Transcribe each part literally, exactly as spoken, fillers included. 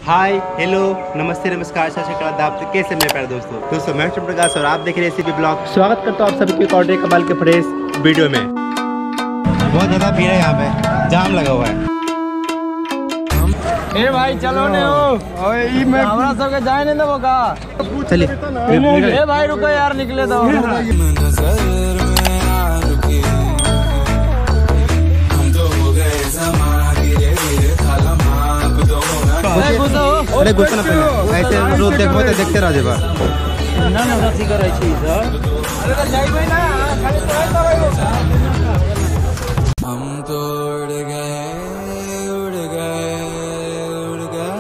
Hi hello नमस्ते नमस्कार सत श्री अकाल आप कैसे मेरे प्यारे दोस्तों दोस्तों मैं प्रकाश और आप देख रहे हैं एसीपी ब्लॉग। स्वागत करता हूँ आप सभी के ऑर्डर कमाल के फ्रेश वीडियो में। बहुत ज़्यादा भीड़ है यहाँ पे, जाम लगा हुआ है। ए भाई चलो ने हो ओए ई में हमरा सब के जाए नहीं देबो का। चलिए ए भाई रुको यार निकले दो। अरे गुस्सा ना पहले ऐसे रोज देखबो तो देखते रह जेबा ना ना रसी करे छी सर। अरे तो जाइबे ना खाली तो रहबो। हम तो उड़ गए उड़ गए उड़ गए।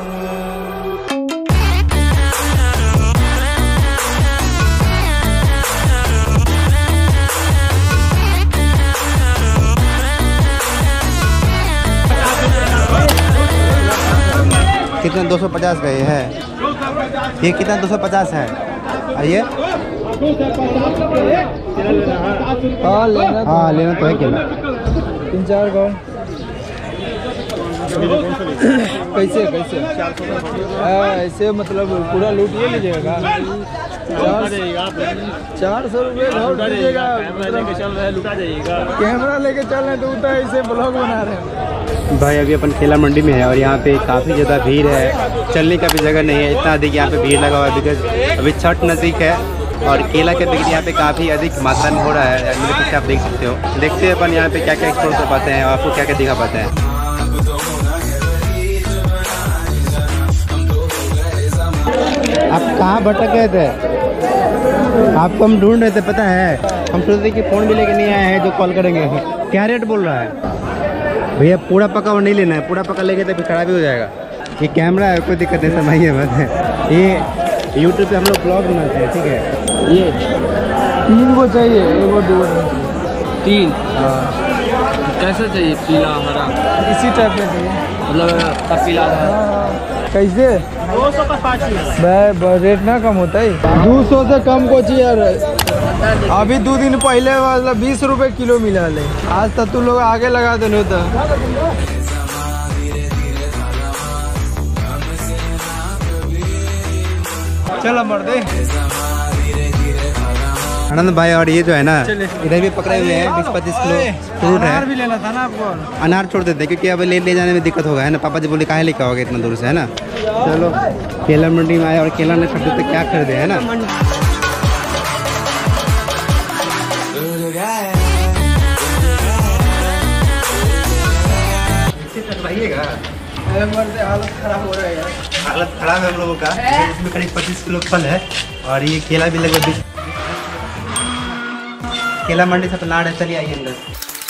कितना दो सौ पचास का ये है, ये कितना दो सौ पचास है। आइए हाँ लेना हाँ लेना तो है केला तीन चार गाँव कैसे कैसे ऐसे मतलब पूरा लूट ये लीजिएगा। चार सौ रुपये लुटा जाइएगा। कैमरा लेके चल रहे तो उतना ऐसे ब्लॉग बना रहे हैं। भाई अभी अपन केला मंडी में है और यहाँ पे काफ़ी ज़्यादा भीड़ है, चलने का भी जगह नहीं है, इतना अधिक यहाँ पे भीड़ लगा हुआ है। बिकॉज अभी छठ नज़दीक है और केला के बिक्री यहाँ पे काफ़ी अधिक मात्रा में हो रहा है। मेरे पीछे आप देख सकते हो। देखते हैं अपन यहाँ पे क्या क्या एक्सप्लोर कर पाते हैं और आपको क्या क्या दिखा पाते हैं। आप कहाँ भटक गए थे? आपको हम ढूंढ रहे थे पता है। हम सोचते कि फ़ोन भी लेके नहीं आए हैं जो कॉल करेंगे। क्या रेट बोल रहा है भैया? पूरा पका वो नहीं लेना है, पूरा पका लेके तो फिर खराब ही हो जाएगा। ये कैमरा है, कोई दिक्कत नहीं, समझिए मत। ये यूट्यूब पे हम लोग ब्लॉग बनाते हैं, ठीक है। ये तीन को चाहिए, एक दो तीन। हाँ कैसे चाहिए? पीला हरा इसी टाइप में चाहिए, मतलब पीला हरा। कैसे? दो सौ का पाँच रेट ना कम होता है। दो सौ से कम को चाहिए। अभी दो दिन पहले मतलब बीस रुपए किलो मिला ले। आज तक तू लोग आगे लगा देने होता। चलो मर्दे आनंद भाई। और ये जो है ना इधर भी पकड़े हुए हैं बीस पच्चीस किलो फ्रूट है। अनार भी लेना था ना आपको। अनार छोड़ देते क्योंकि अब ले ले जाने में दिक्कत होगा, है ना। पापा जी बोले काहे लेके आओगे इतना दूर से, है ना। चलो केला मंडी में आए और केला नहीं खरीदे तो क्या खरीदे, है ना। हालत खराब हो रहा है यार। हालत खराब है हम लोगों का। इसमें करीब पच्चीस किलो फल है और ये केला भी लगभग बीस। केला मंडी से प्लाट है, चलिए आइए अंदर।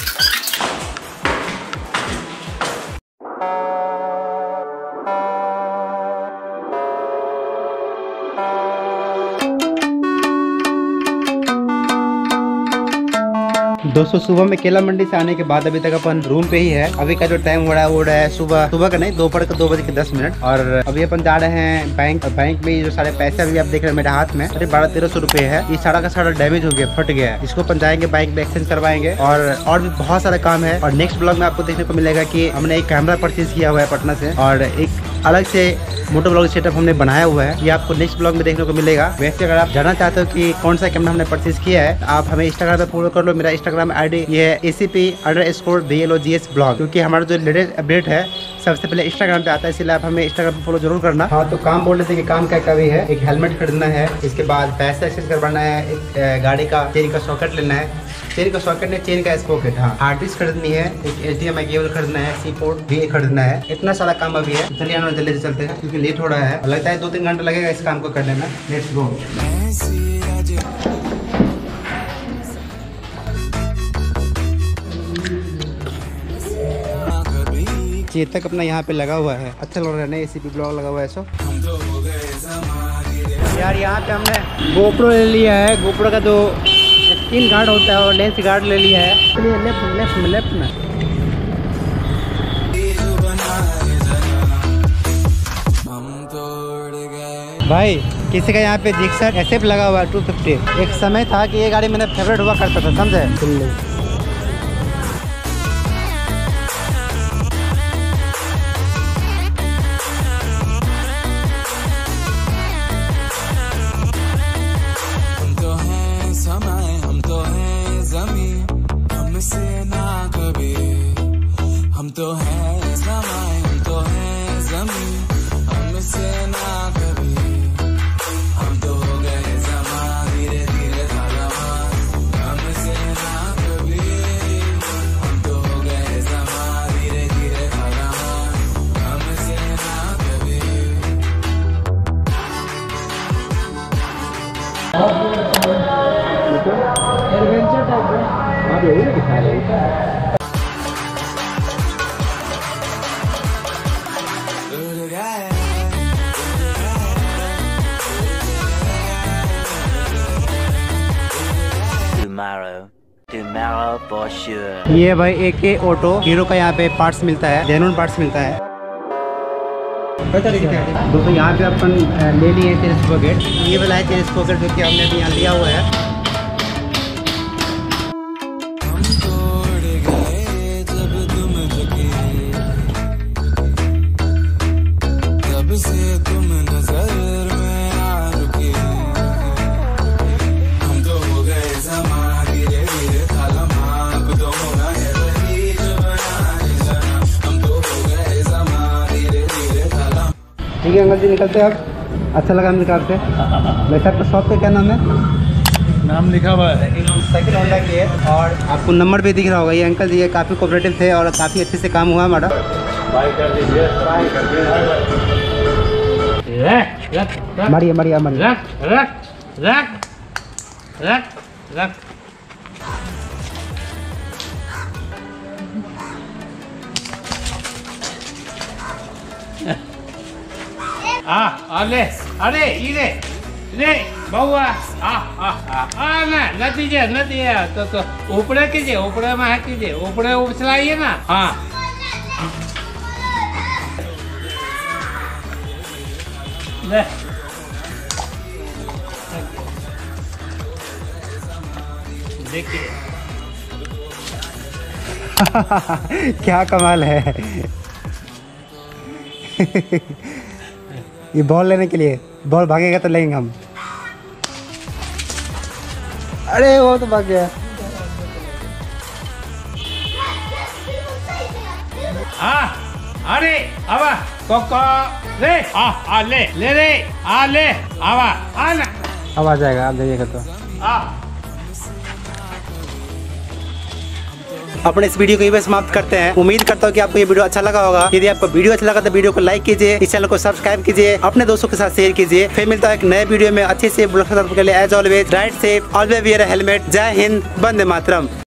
दोस्तों सुबह में केला मंडी से आने के बाद अभी तक अपन रूम पे ही है। अभी का जो टाइम हो रहा है वो रहा है सुबह सुबह का नहीं दोपहर का दो बजे के दस मिनट। और अभी अपन जा रहे हैं बैंक। बैंक में जो सारे पैसे अभी आप देख रहे हैं मेरे हाथ में करीब बारह तेरह सौ रुपए है। ये सारा का सारा डैमेज हो गया, फट गया है। इसको अपन जाएंगे बैंक में एक्सचेंज करवाएंगे और और भी बहुत सारा काम है। और नेक्स्ट ब्लॉग में आपको देखने को मिलेगा कि हमने एक कैमरा परचेज किया हुआ है पटना से और एक अलग से मोटो ब्लॉग सेटअप हमने बनाया हुआ है। ये आपको नेक्स्ट ब्लॉग में देखने को मिलेगा। वैसे अगर आप जानना चाहते हो कि कौन सा कैमरा हमने परचेज किया है आप हमें इंस्टाग्राम पे फॉलो कर लो। मेरा इंस्टाग्राम आईडी ये है ACP underscore B L O G S blog, क्योंकि हमारा जो लेटेस्ट अपडेट है सबसे पहले इंस्टाग्राम पे आता है, इसलिए आप हमें इंस्टाग्राम पे फॉलो जरूर करना। हाँ तो काम बोल रहे थे कि काम क्या क्या भी है। एक हेलमेट खरीदना है, इसके बाद पैसा एक्सचेंज करवाना है, एक गाड़ी का चेन का सॉकेट लेना है, चेन का सॉकेट नहीं चेन का स्पॉकेट। हाँ हार्ड डिस्क खरीदनी है, एक H D M I cable खरीदना है, सी पोर्ट भी खरीदना है। इतना सारा काम अभी है। चलिए हम जल्दी से चलते हैं क्योंकि लेट हो रहा है। लगता है दो तीन घंटा लगेगा इस काम को करने में। Let's go. चेतक अपना यहाँ पे लगा हुआ है, अच्छा लग रहा है। एसीपी ब्लॉग लगा हुआ है सो यार। यहाँ पे हमने गोप्रो ले लिया है, गोप्रो का जो स्क्रीन गार्ड होता है और लेंस गार्ड ले लिया है। चलिए लेफ्ट लेफ्ट में लेफ्ट में भाई किसी का यहाँ पे जिक्सर एसएफ लगा हुआ है टू फिफ्टी। एक समय था कि ये गाड़ी मेरा फेवरेट हुआ करता था, समझे। Tomorrow, tomorrow for sure. ये भाई ए के ऑटो हीरो का यहाँ पे पार्ट्स मिलता है, जेन्युइन पार्ट्स मिलता है। दोस्तों यहाँ पे अपन ले लिए टेलीस्कोप, ये वाला है टेलीस्कोप जो कि हमने अभी यहाँ लिया हुआ है। ठीक है अंकल जी, निकलते हैं अब। अच्छा लगा हमने कार से। वैसे आपका शॉप का क्या नाम है? नाम लिखा हुआ है सेकंड होंडा की है और आपको नंबर भी दिख रहा होगा। ये अंकल जी ये काफ़ी कोऑपरेटिव थे और काफ़ी अच्छे से काम हुआ हमारा। मारिए मारिए मारिए। रख रख रख रख रख। आ अरे अरे इरे रे बउआ आ आ आ ना नतीजे नतीजे तो तो ऊपरे कीजिए, ऊपरे में है कीजिए, ऊपरे उछलाइए ना। हाँ ले देखिए क्या कमाल है। ये बॉल लेने के लिए, बॉल भागेगा तो लेंगे हम। अरे वो तो भाग गया। हाँ अरे आवा कोको ले आ आ ले ले रे आ ले आवा आ ना। अब आ जाएगा, आप जाइएगा तो। आ अपने इस वीडियो को यहीं पे समाप्त करते हैं। उम्मीद करता हूँ कि आपको ये वीडियो अच्छा लगा होगा। यदि आपको वीडियो अच्छा लगा तो वीडियो को लाइक कीजिए, इस चैनल को सब्सक्राइब कीजिए, अपने दोस्तों के साथ शेयर कीजिए। फिर मिलता है एक नए वीडियो में अच्छे से। के लिए as always ride safe, always wear a helmet. जय हिंद, वंदे मातरम।